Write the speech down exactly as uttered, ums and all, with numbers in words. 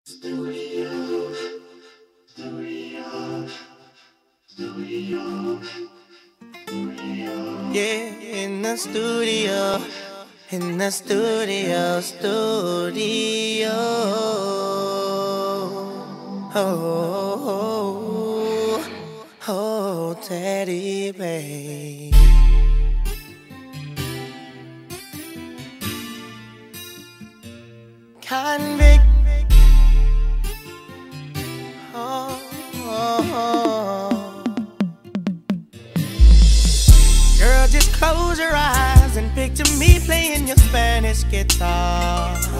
Studio, studio, studio, studio. Yeah, in the studio, in the studio, studio. Oh, oh, oh, oh, Teddy babe. Convict. Oh, oh, oh. Girl, just close your eyes and picture me playing your Spanish guitar.